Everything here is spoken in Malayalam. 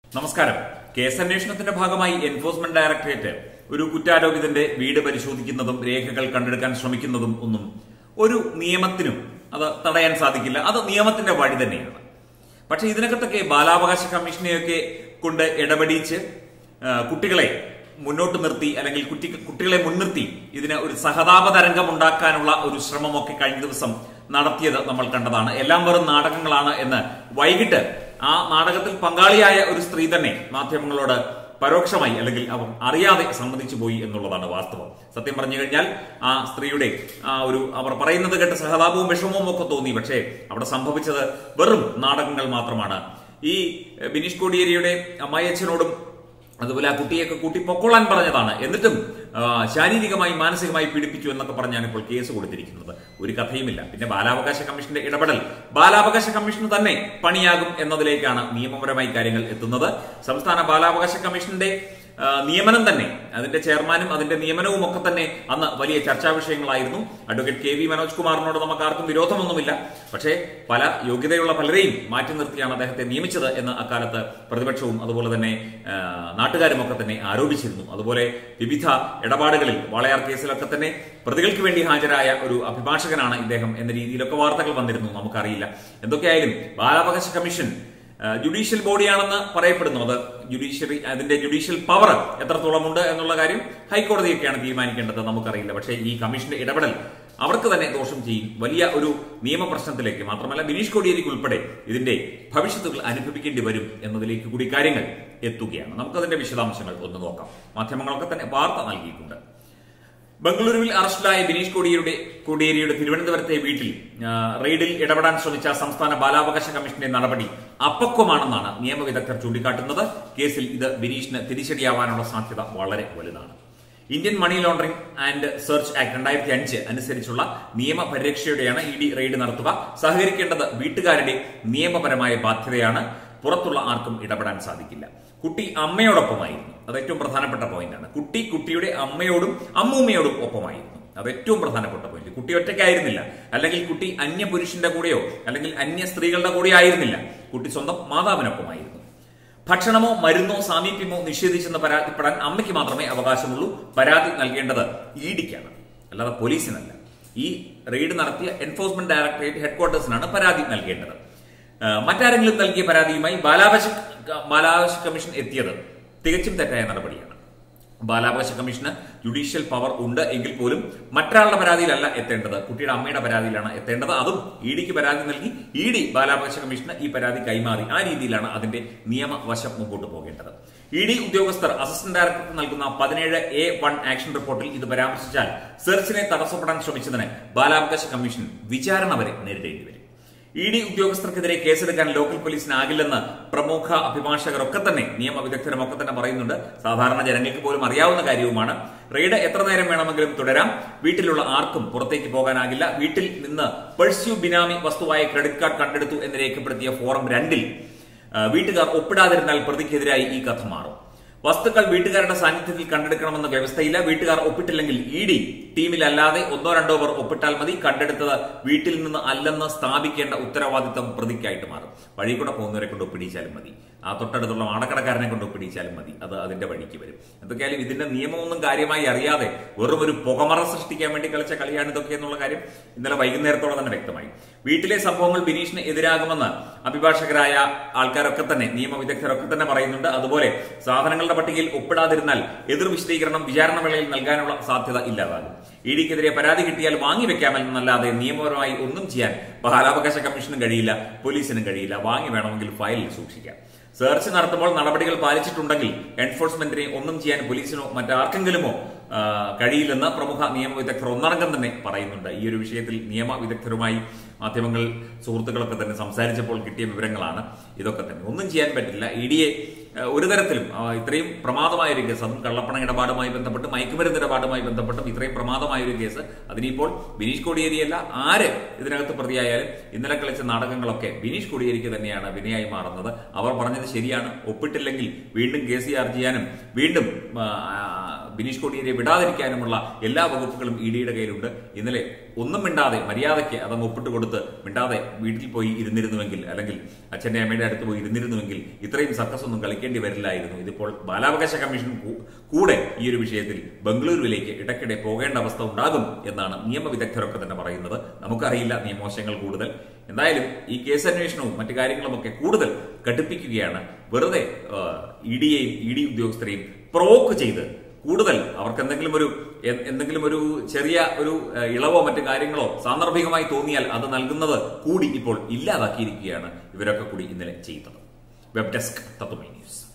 നമസ്കാരം. കേസന്വേഷണത്തിന്റെ ഭാഗമായി എൻഫോഴ്സ്മെന്റ് ഡയറക്ടറേറ്റ് ഒരു കുറ്റാരോപിതന്റെ വീട് പരിശോധിക്കുന്നതും രേഖകൾ കണ്ടെടുക്കാൻ ശ്രമിക്കുന്നതും ഒന്നും ഒരു നിയമത്തിനും അത് തടയാൻ സാധിക്കില്ല. അത് നിയമത്തിന്റെ വഴി തന്നെയാണ്. പക്ഷെ ഇതിനകത്തൊക്കെ ബാലാവകാശ കമ്മീഷനെയൊക്കെ കൊണ്ട് ഇടപെടിച്ച് കുട്ടികളെ മുന്നോട്ട് നിർത്തി അല്ലെങ്കിൽ കുട്ടികളെ മുൻനിർത്തി ഇതിന് ഒരു സഹതാപ തരംഗം ഉണ്ടാക്കാനുള്ള ഒരു ശ്രമമൊക്കെ കഴിഞ്ഞ ദിവസം നടത്തിയത് നമ്മൾ കണ്ടതാണ്. എല്ലാം വെറും നാടകങ്ങളാണ് എന്ന് വൈകിട്ട് ആ നാടകത്തിൽ പങ്കാളിയായ ഒരു സ്ത്രീ തന്നെ മാധ്യമങ്ങളോട് പരോക്ഷമായി അല്ലെങ്കിൽ അവർ അറിയാതെ സമ്മതിച്ചു പോയി എന്നുള്ളതാണ് വാസ്തവം. സത്യം പറഞ്ഞു കഴിഞ്ഞാൽ ആ സ്ത്രീയുടെ അവർ പറയുന്നത് കേട്ട് സഹതാപവും വിഷമവും ഒക്കെ തോന്നി. പക്ഷേ അവിടെ സംഭവിച്ചത് വെറും നാടകങ്ങൾ മാത്രമാണ്. ഈ ബിനീഷ് കോടിയേരിയുടെ അമ്മായിയച്ഛനോടും അതുപോലെ ആ കുട്ടിയൊക്കെ കൂട്ടി പൊക്കോളാൻ പറഞ്ഞതാണ്. എന്നിട്ടും ശാരീരികമായി മാനസികമായി പീഡിപ്പിച്ചു എന്നൊക്കെ പറഞ്ഞാണ് ഇപ്പോൾ കേസ് കൊടുത്തിരിക്കുന്നത്. ഒരു കഥയുമില്ല. പിന്നെ ബാലാവകാശ കമ്മീഷന്റെ ഇടപെടൽ ബാലാവകാശ കമ്മീഷന് തന്നെ പണിയാകും എന്നതിലേക്കാണ് നിയമപരമായി കാര്യങ്ങൾ എത്തുന്നത്. സംസ്ഥാന ബാലാവകാശ കമ്മീഷന്റെ നിയമനം തന്നെ, അതിന്റെ ചെയർമാനും അതിന്റെ നിയമനവും ഒക്കെ തന്നെ അന്ന് വലിയ ചർച്ചാ വിഷയങ്ങളായിരുന്നു. അഡ്വക്കേറ്റ് കെ വി മനോജ് കുമാറിനോട് നമുക്ക് ആർക്കും വിരോധമൊന്നുമില്ല. പക്ഷേ പല യോഗ്യതയുള്ള പലരെയും മാറ്റി നിർത്തിയാണ് അദ്ദേഹത്തെ നിയമിച്ചത് എന്ന് അക്കാലത്ത് പ്രതിപക്ഷവും അതുപോലെ തന്നെ നാട്ടുകാരും ഒക്കെ തന്നെ ആരോപിച്ചിരുന്നു. അതുപോലെ വിവിധ ഇടപാടുകളിൽ വാളയാർ കേസിലൊക്കെ തന്നെ പ്രതികൾക്ക് വേണ്ടി ഹാജരായ ഒരു അഭിഭാഷകനാണ് ഇദ്ദേഹം എന്ന രീതിയിലൊക്കെ വാർത്തകൾ വന്നിരുന്നു. നമുക്കറിയില്ല. എന്തൊക്കെയായാലും ബാലാവകാശ കമ്മീഷൻ ജുഡീഷ്യൽ ബോഡിയാണെന്ന് പറയപ്പെടുന്നു. അത് അതിന്റെ ജുഡീഷ്യൽ പവർ എത്രത്തോളം ഉണ്ട് എന്നുള്ള കാര്യം ഹൈക്കോടതിയൊക്കെയാണ് തീരുമാനിക്കേണ്ടത്. നമുക്കറിയില്ല. പക്ഷേ ഈ കമ്മീഷന്റെ ഇടപെടൽ അവർക്ക് തന്നെ ദോഷം ചെയ്യും. വലിയ ഒരു നിയമപ്രശ്നത്തിലേക്ക് മാത്രമല്ല ബിനീഷ് കോടിയേരിക്ക് ഉൾപ്പെടെ ഇതിന്റെ ഭവിഷ്യത്തുകൾ അനുഭവിക്കേണ്ടി വരും എന്നതിലേക്ക് കൂടി കാര്യങ്ങൾ എത്തുകയാണ്. നമുക്കതിന്റെ വിശദാംശങ്ങൾ ഒന്ന് നോക്കാം. മാധ്യമങ്ങളൊക്കെ തന്നെ വാർത്ത നൽകിയിട്ടുണ്ട്. ബംഗളൂരുവിൽ അറസ്റ്റിലായ ബിനീഷ് കോടിയേരിയുടെ തിരുവനന്തപുരത്തെ വീട്ടിൽ റെയ്ഡിൽ ഇടപെടാൻ ശ്രമിച്ച സംസ്ഥാന ബാലാവകാശ കമ്മീഷന്റെ നടപടി അപക്വമാണെന്നാണ് നിയമവിദഗ്ധർ ചൂണ്ടിക്കാട്ടുന്നത്. കേസിൽ ഇത് ബിനീഷിന് തിരിച്ചടിയാവാനുള്ള സാധ്യത വളരെ വലുതാണ്. Indian money laundering and search act 2005 അനുസരിച്ചുള്ള നിയമപരിരക്ഷയോടെയാണ് ഇഡി റെയ്ഡ് നടത്തുക. സഹകരിക്കേണ്ടത് വീട്ടുകാരുടെ നിയമപരമായ ബാധ്യതയാണ്. പുറത്തുള്ള ആർക്കും ഇടപെടാൻ സാധിക്കില്ല. കുട്ടി അമ്മയോടൊപ്പമായിരുന്നു. അത് ഏറ്റവും പ്രധാനപ്പെട്ട പോയിന്റാണ്. കുട്ടി കുട്ടിയുടെ അമ്മയോടും അമ്മൂമ്മയോടും ഒപ്പമായിരുന്നു. അത് ഏറ്റവും പ്രധാനപ്പെട്ട പോയിന്റ്. കുട്ടി ഒറ്റയ്ക്കായിരുന്നില്ല, അല്ലെങ്കിൽ കുട്ടി അന്യ പുരുഷന്റെ കൂടെയോ അല്ലെങ്കിൽ അന്യ സ്ത്രീകളുടെ കൂടെയോ ആയിരുന്നില്ല. കുട്ടി സ്വന്തം മാതാവിനൊപ്പമായിരുന്നു. ഭക്ഷണമോ മരുന്നോ സാമീപ്യമോ നിഷേധിച്ചെന്ന് പരാതിപ്പെടാൻ അമ്മയ്ക്ക് മാത്രമേ അവകാശമുള്ളൂ. പരാതി നൽകേണ്ടത് ഇഡിക്കാണ്, അല്ലാതെ പോലീസിനല്ല. ഈ റെയ്ഡ് നടത്തിയ എൻഫോഴ്സ്മെന്റ് ഡയറക്ടറേറ്റ് ഹെഡ്ക്വാർട്ടേഴ്സിനാണ് പരാതി നൽകേണ്ടത്. മറ്റാരെങ്കിലും നൽകിയ പരാതിയുമായി ബാലാവകാശ കമ്മീഷൻ എത്തിയത് തികച്ചും തെറ്റായ നടപടിയാണ്. ബാലാവകാശ കമ്മീഷന് ജുഡീഷ്യൽ പവർ ഉണ്ട് എങ്കിൽ പോലും മറ്റൊരാളുടെ പരാതിയിലല്ല എത്തേണ്ടത്, കുട്ടിയുടെ അമ്മയുടെ പരാതിയിലാണ് എത്തേണ്ടത്. അതും ഇഡിക്ക് പരാതി നൽകി ഇഡി ബാലാവകാശ കമ്മീഷന് ഈ പരാതി കൈമാറി. ആ രീതിയിലാണ് അതിന്റെ നിയമവശം മുമ്പോട്ട് പോകേണ്ടത്. ഇഡി ഉദ്യോഗസ്ഥർ അസിസ്റ്റന്റ് ഡയറക്ടർക്ക് നൽകുന്ന 17A1 ആക്ഷൻ റിപ്പോർട്ടിൽ ഇത് പരാമർശിച്ചാൽ സെർച്ചിനെ തടസ്സപ്പെടാൻ ശ്രമിച്ചതിന് ബാലാവകാശ കമ്മീഷൻ വിചാരണ വരെ നേരിടേണ്ടി വരും. ഇഡി ഉദ്യോഗസ്ഥർക്കെതിരെ കേസെടുക്കാൻ ലോക്കൽ പോലീസിനാകില്ലെന്ന് പ്രമുഖ അഭിഭാഷകരൊക്കെ തന്നെ നിയമവിദഗ്ധരും ഒക്കെ തന്നെ പറയുന്നുണ്ട്. സാധാരണ ജനങ്ങൾക്ക് പോലും അറിയാവുന്ന കാര്യവുമാണ്. റെയ്ഡ് എത്ര നേരം വേണമെങ്കിലും തുടരാം. വീട്ടിലുള്ള ആർക്കും പുറത്തേക്ക് പോകാനാകില്ല. വീട്ടിൽ നിന്ന് പെഴ്സ്യൂ ബിനാമി വസ്തുവായ ക്രെഡിറ്റ് കാർഡ് കണ്ടെടുത്തു എന്ന് രേഖപ്പെടുത്തിയ ഫോറം 2 വീട്ടുകാർ ഒപ്പിടാതിരുന്നാൽ പ്രതിക്കെതിരായി ഈ കഥ മാറും. വസ്തുക്കൾ വീട്ടുകാരുടെ സാന്നിധ്യത്തിൽ കണ്ടെടുക്കണമെന്ന വ്യവസ്ഥയില്ല. വീട്ടുകാർ ഒപ്പിട്ടില്ലെങ്കിൽ ഇഡി ടീമിലല്ലാതെ 1-2 പേർ ഒപ്പിട്ടാൽ മതി. കണ്ടെടുത്തത് വീട്ടിൽ നിന്ന് അല്ലെന്ന് സ്ഥാപിക്കേണ്ട ഉത്തരവാദിത്തം പ്രതിക്കായിട്ട് മാറും. വഴി കൂടെ പോകുന്നവരെ കൊണ്ട് ഒപ്പിടിച്ചാലും മതി, ആ തൊട്ടടുത്തുള്ള മാടക്കടക്കാരനെ കൊണ്ട് ഒപ്പിടിച്ചാലും മതി. അത് അതിന്റെ വഴിക്ക് വരും. എന്തൊക്കെയായാലും ഇതിന്റെ നിയമമൊന്നും കാര്യമായി അറിയാതെ വെറും ഒരു പുകമറ സൃഷ്ടിക്കാൻ വേണ്ടി കളിച്ച കളിയാണ് ഇതൊക്കെ എന്നുള്ള കാര്യം ഇന്നലെ വൈകുന്നേരത്തോടെ തന്നെ വ്യക്തമായി. വീട്ടിലെ സംഭവങ്ങൾ ബിനീഷിന് എതിരാകുമെന്ന് അഭിഭാഷകരായ ആൾക്കാരൊക്കെ തന്നെ നിയമവിദഗ്ധരൊക്കെ തന്നെ പറയുന്നുണ്ട്. അതുപോലെ സാധനങ്ങളുടെ പട്ടികയിൽ ഒപ്പിടാതിരുന്നാൽ എതിർ വിശദീകരണം വിചാരണ വേളയിൽ നൽകാനുള്ള സാധ്യത ഇല്ലാതാകും. ഇഡിക്കെതിരെ പരാതി കിട്ടിയാൽ വാങ്ങിവെക്കാമെന്നല്ലാതെ നിയമപരമായി ഒന്നും ചെയ്യാൻ ബാലാവകാശ കമ്മീഷനും കഴിയില്ല, പോലീസിനും കഴിയില്ല. വാങ്ങി വേണമെങ്കിൽ ഫയലിൽ സൂക്ഷിക്കാം. സെർച്ച് നടത്തുമ്പോൾ നടപടികൾ പാലിച്ചിട്ടുണ്ടെങ്കിൽ എൻഫോഴ്സ്മെന്റിനെ ഒന്നും ചെയ്യാൻ പോലീസിനോ മറ്റാർക്കെങ്കിലുമോ കഴിയില്ലെന്ന് പ്രമുഖ നിയമവിദഗ്ധർ ഒന്നടങ്കം തന്നെ പറയുന്നുണ്ട്. ഈ ഒരു വിഷയത്തിൽ നിയമവിദഗ്ധരുമായി മാധ്യമങ്ങൾ സുഹൃത്തുക്കളൊക്കെ തന്നെ സംസാരിച്ചപ്പോൾ കിട്ടിയ വിവരങ്ങളാണ് ഇതൊക്കെ തന്നെ. ഒന്നും ചെയ്യാൻ പറ്റില്ല. ഇഡിയെ ഒരു തരത്തിലും ഇത്രയും പ്രമാദമായൊരു കേസ്, അതും കള്ളപ്പണ ഇടപാടുമായി ബന്ധപ്പെട്ട് മയക്കുമരുന്ന് ഇടപാടുമായി ബന്ധപ്പെട്ടും ഇത്രയും പ്രമാദമായൊരു കേസ്, അതിനിപ്പോൾ ബിനീഷ് കോടിയേരിയല്ല ആര് ഇതിനകത്ത് പ്രതിയായാലും ഇന്നലെ കളിച്ച നാടകങ്ങളൊക്കെ ബിനീഷ് കോടിയേരിക്ക് തന്നെയാണ് വിനയായി മാറുന്നത്. അവർ പറഞ്ഞത് ശരിയാണ്. ഒപ്പിട്ടില്ലെങ്കിൽ വീണ്ടും കേസ് ചാർജ് ചെയ്യാനും വീണ്ടും ബിനീഷ് കോടിയേരിയെ വിടാതിരിക്കാനുമുള്ള എല്ലാ വകുപ്പുകളും ഇഡിയുടെ കയ്യിലുണ്ട്. ഇന്നലെ ഒന്നും മിണ്ടാതെ മര്യാദയ്ക്ക് അതങ്ങ് ഒപ്പിട്ട് കൊടുത്ത് മിണ്ടാതെ വീട്ടിൽ പോയി ഇരുന്നിരുന്നുവെങ്കിൽ, അല്ലെങ്കിൽ അച്ഛന്റെ അമ്മയുടെ അടുത്ത് പോയി ഇരുന്നിരുന്നുവെങ്കിൽ ഇത്രയും സർക്കസ് ഒന്നും കളിക്കേണ്ടി വരില്ലായിരുന്നു. ഇതിപ്പോൾ ബാലാവകാശ കമ്മീഷൻ കൂടെ ഈ ഒരു വിഷയത്തിൽ ബംഗളൂരുവിലേക്ക് ഇടയ്ക്കിടെ പോകേണ്ട അവസ്ഥ ഉണ്ടാകും എന്നാണ് നിയമവിദഗ്ധരൊക്കെ തന്നെ പറയുന്നത്. നമുക്കറിയില്ല നിയമവശങ്ങൾ കൂടുതൽ. എന്തായാലും ഈ കേസന്വേഷണവും മറ്റു കാര്യങ്ങളുമൊക്കെ കൂടുതൽ ഘടിപ്പിക്കുകയാണ്. വെറുതെ ഇഡിയെയും ഇഡി ഉദ്യോഗസ്ഥരെയും പ്രൊവോക്ക് ചെയ്ത് കൂടുതൽ അവർക്ക് എന്തെങ്കിലും ഒരു ചെറിയ ഒരു ഇളവോ മറ്റു കാര്യങ്ങളോ സാന്ദർഭികമായി തോന്നിയാൽ അത് നൽകുന്നത് കൂടി ഇപ്പോൾ ഇല്ലാതാക്കിയിരിക്കുകയാണ് ഇവരൊക്കെ കൂടി ഇന്നലെ ചെയ്തത്. Web desk Tatwamayi news.